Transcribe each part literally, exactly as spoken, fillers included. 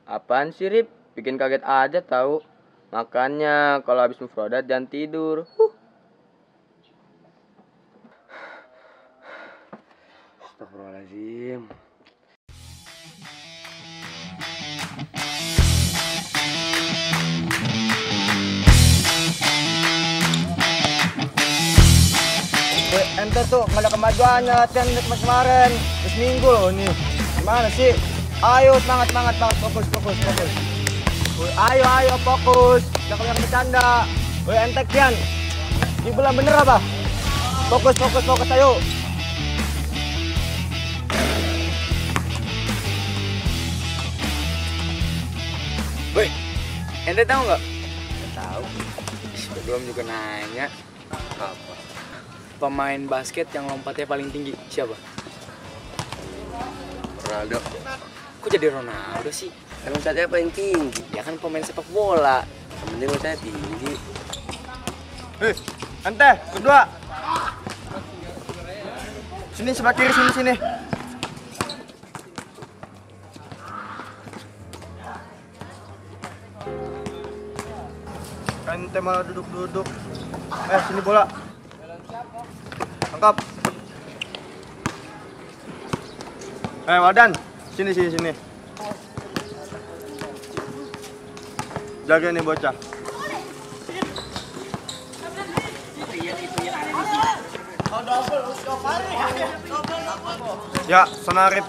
Apaan sih, Rip? Bikin kaget aja tahu. Makanya kalau habis mufrodat jangan tidur. Huh. Astagfirullahaladzim. Eh, ente tuh nggak ada kemajuannya latihan mas kemarin. Udah seminggu loh ini. Gimana sih? Ayo semangat semangat semangat fokus fokus fokus. Woy, ayo ayo fokus. Jangan kebanyakan bercanda. Woi ente Kian. Ini belum bener apa? Fokus fokus fokus ayo. Woi, ente tahu nggak? Tahu. Belum juga nanya. Apa? Pemain basket yang lompatnya paling tinggi siapa? Ronaldo. Kok jadi Ronaldo sih? Kan lompatnya paling tinggi. Dia kan pemain sepak bola. Yang penting lompatnya tinggi. Eh, ente berdua. Sini sebelah kiri sini sini. Ente malah duduk-duduk. Eh, sini bola. Tangkap. Eh, Wadan. Sini, sini, sini. Jaga nih bocah. Ya, sana Arif.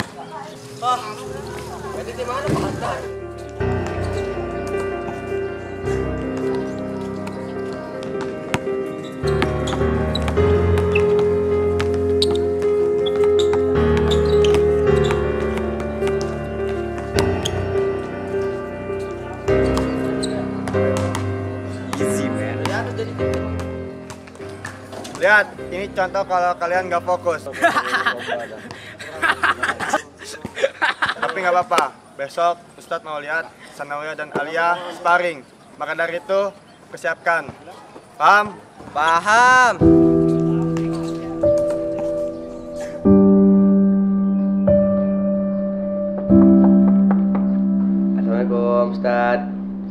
Lihat, ini contoh kalau kalian nggak fokus. Tapi nggak apa-apa. Besok Ustadz mau lihat Sanawiyah dan Alia sparring. Maka dari itu, persiapkan. Paham? Paham. Assalamualaikum, Ustadz.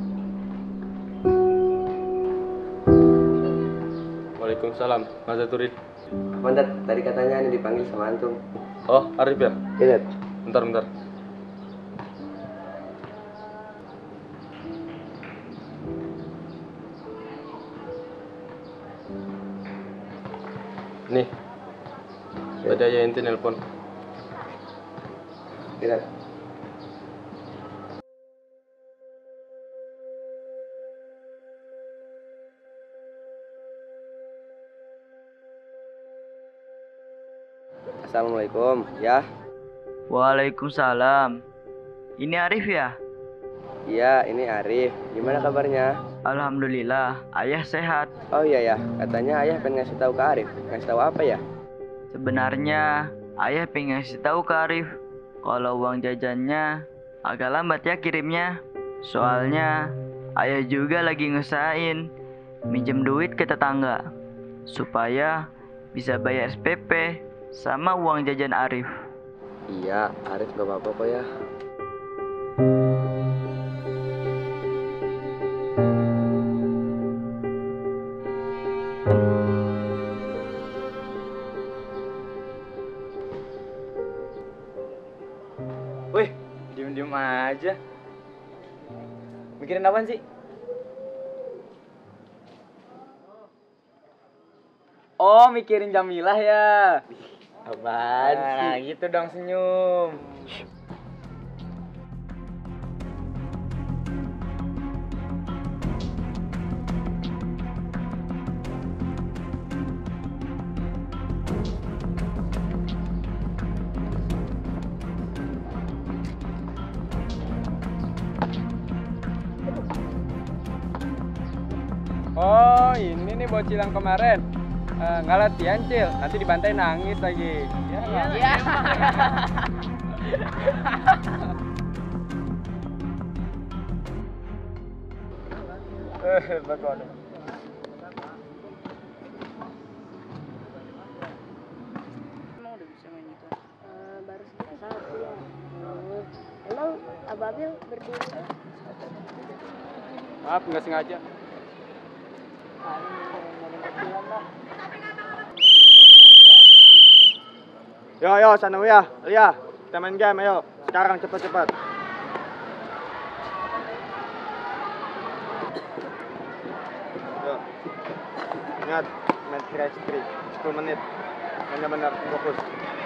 Waalaikumsalam, Masa Turid. Mandat, tadi katanya ini dipanggil sama antum. Oh, Arif ya? Iya. Bentar, bentar. Nih, tadi aja ente nelpon. Iya. Assalamualaikum, ya. Waalaikumsalam. Ini Arif ya? Iya, ini Arif. Gimana kabarnya? Alhamdulillah, ayah sehat. Oh iya ya, katanya ayah pengen ngasih tahu ke Arif. Ngasih tahu apa ya? Sebenarnya ayah pengen ngasih tahu ke Arif kalau uang jajannya agak lambat ya kirimnya. Soalnya ayah juga lagi ngusahain minjem duit ke tetangga supaya bisa bayar S P P sama uang jajan Arif. Iya, Arif gak apa-apa kok ya. Wih, diem-diem aja. Mikirin apaan sih? Oh, mikirin Jamilah ya. Apaan sih? Nah, gitu dong senyum. Oh, ini nih bocil yang kemarin. Uh, nggak latihan, Cil. Nanti dibantai nangis lagi. Ya, iya. Iya. Eh, betul. Emang udah bisa main itu? Uh, baru satu ya. Uh, emang Ababil berdiri. Maaf, nggak sengaja. Yo yo Sanawiyah, Lia, kita main game ayo. Sekarang cepat-cepat. Yo. Ingat, main tiga kali tiga, sepuluh menit. Benar-benar fokus.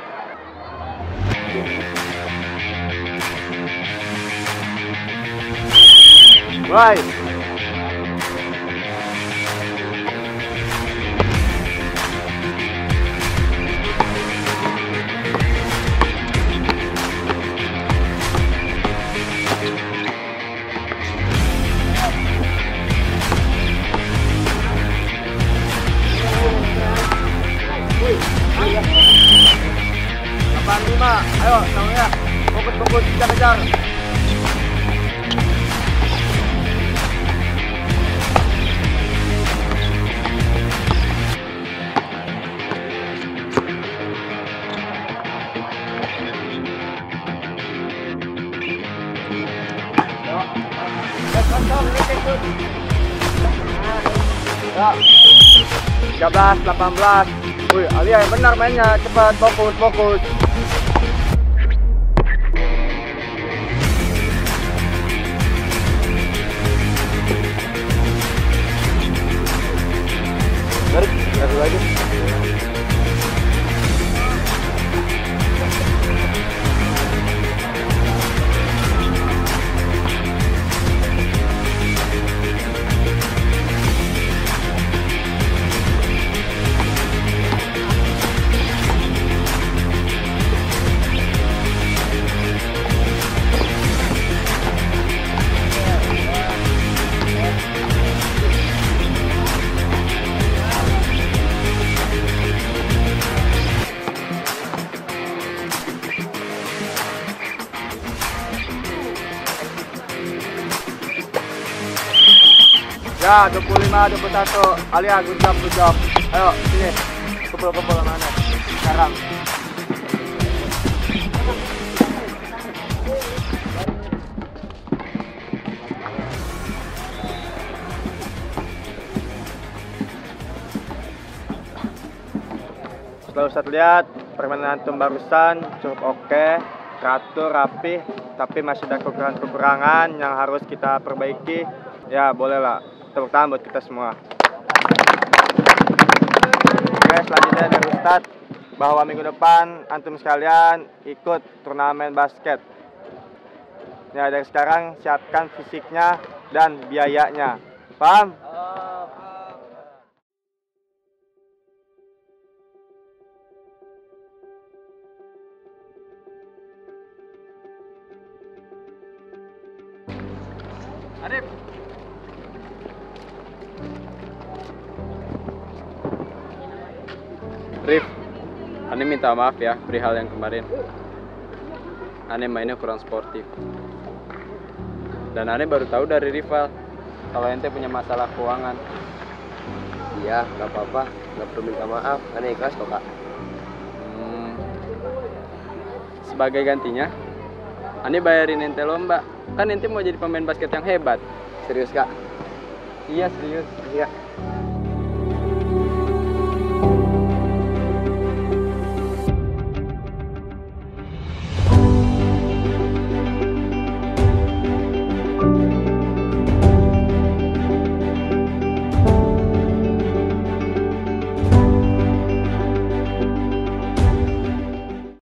Mulai. delapan lima, ayo sama ya, fokus-fokus, kejar-kejar. Ya, tiga belas, delapan belas. Wih, Alia yang benar mainnya, cepat, fokus, fokus. Garis, garis lagi. Ya, dua puluh lima, dua puluh satu. Alia, good job, good job. Ayo, sini. Kumpul-kumpul sama Anda. Sekarang. Setelah Ustadz lihat, permainan antum barusan cukup oke, teratur, rapih, tapi masih ada kekurangan-kekurangan yang harus kita perbaiki. Ya, bolehlah. Tepuk tangan buat kita semua. Oke, selanjutnya dari Ustadz bahwa minggu depan antum sekalian ikut turnamen basket. Ya, dari sekarang siapkan fisiknya dan biayanya. Paham? Arif. Rif, Ane minta maaf ya perihal yang kemarin. Ane mainnya kurang sportif. Dan Ane baru tahu dari rival kalau ente punya masalah keuangan. Iya, nggak apa-apa, nggak perlu minta maaf, Ane ikhlas kok kak. Hmm, sebagai gantinya, Ane bayarin ente lomba. Kan ente mau jadi pemain basket yang hebat. Serius kak? Iya serius. Iya.